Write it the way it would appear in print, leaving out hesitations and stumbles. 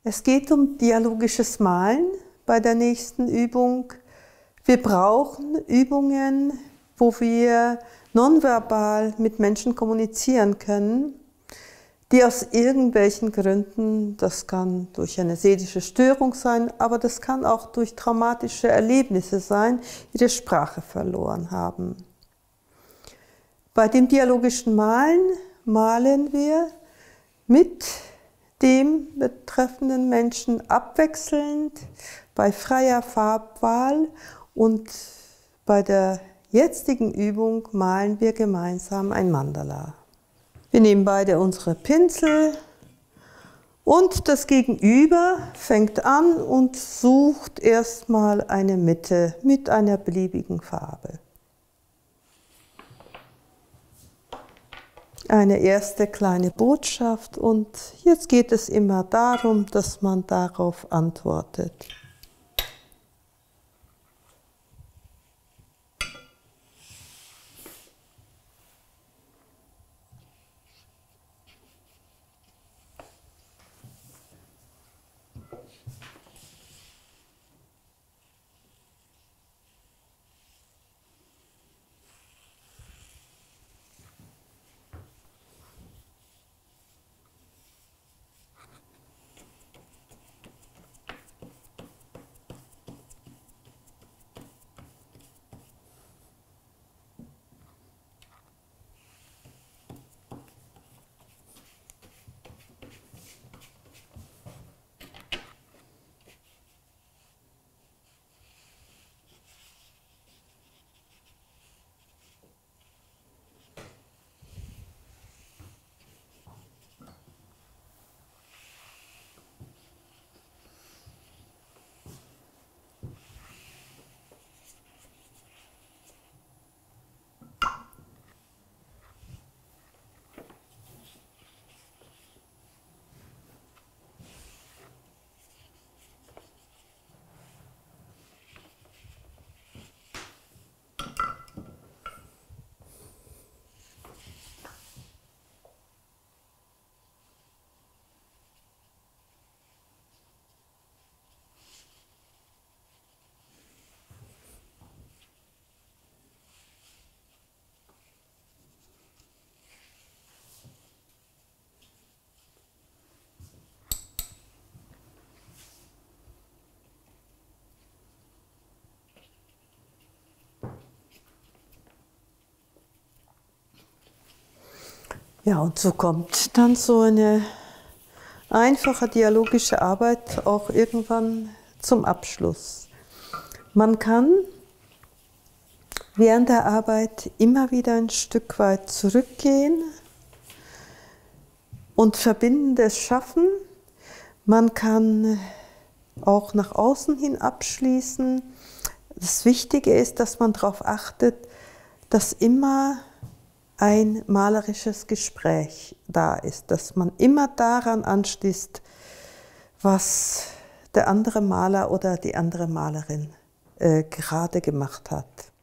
Es geht um dialogisches Malen bei der nächsten Übung. Wir brauchen Übungen, wo wir nonverbal mit Menschen kommunizieren können, die aus irgendwelchen Gründen, das kann durch eine seelische Störung sein, aber das kann auch durch traumatische Erlebnisse sein, ihre Sprache verloren haben. Bei dem dialogischen Malen malen wir mit dem betreffenden Menschen abwechselnd bei freier Farbwahl, und bei der jetzigen Übung malen wir gemeinsam ein Mandala. Wir nehmen beide unsere Pinsel und das Gegenüber fängt an und sucht erstmal eine Mitte mit einer beliebigen Farbe. Eine erste kleine Botschaft, und jetzt geht es immer darum, dass man darauf antwortet. Ja, und so kommt dann so eine einfache dialogische Arbeit auch irgendwann zum Abschluss. Man kann während der Arbeit immer wieder ein Stück weit zurückgehen und Verbindendes schaffen. Man kann auch nach außen hin abschließen. Das Wichtige ist, dass man darauf achtet, dass immer ein malerisches Gespräch da ist, dass man immer daran anschließt, was der andere Maler oder die andere Malerin gerade gemacht hat.